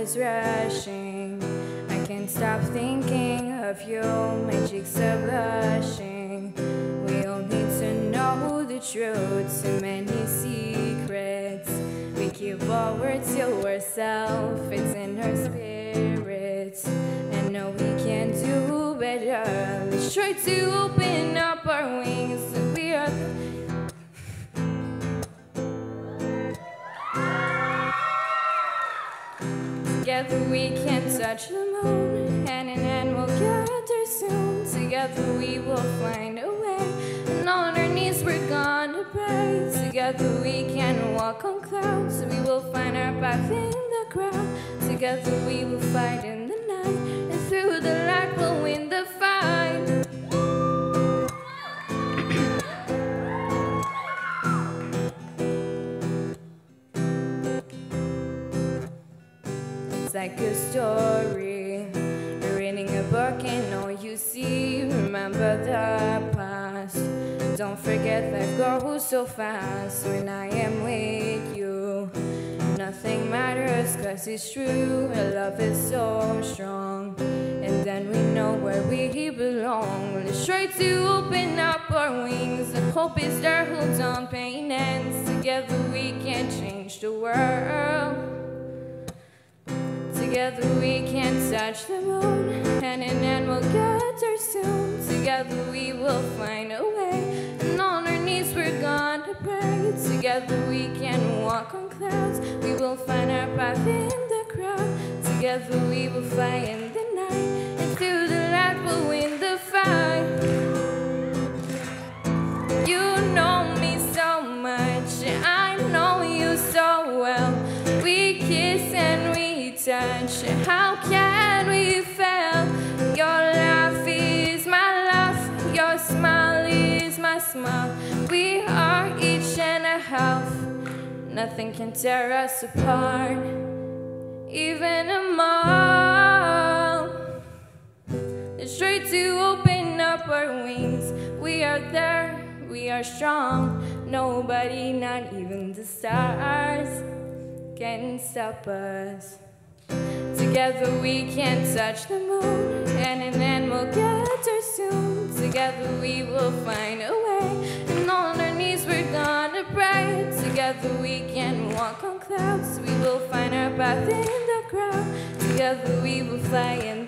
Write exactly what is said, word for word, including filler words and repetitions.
is rushing. I can't stop thinking of you, my cheeks are blushing. We all need to know the truth, too many secrets. We keep our words to ourselves, it's in our spirits. I know we can do better. Let's try to open up our wings. We are together we can touch the moon, hand in hand we'll get there soon. Together we will find a way, and on our knees we're gonna pray. Together we can walk on clouds, we will find our path in the crowd. Together we will fight in the night, and through the light we'll win the fight. It's like a story, you're reading a book and all you see. Remember the past, don't forget life goes so fast. When I am with you, nothing matters cause it's true. Our love is so strong, and then we know where we belong. Let's try to open up our wings. The hope is there, hold on, pain ends. Together we can change the world. Together we can touch the moon, hand in hand we'll get there soon. Together we will find a way, and on our knees we're gonna pray. Together we can walk on clouds, we will find our path in the crowd. Together we will fly in the night, and through the light we'll win the fight. You know me so much, I know you so well. We kiss and we touch, how can we fail? Your laugh is my laugh, your smile is my smile. We are each and a half, nothing can tear us apart, even a mile. Let's try to open up our wings. We are there, we are strong. Nobody, not even the stars, can stop us. Together we can touch the moon, hand in hand we'll get there soon. Together we will find a way, and on our knees we're gonna pray. Together we can walk on clouds, we will find our path in the crowd. Together we will fly in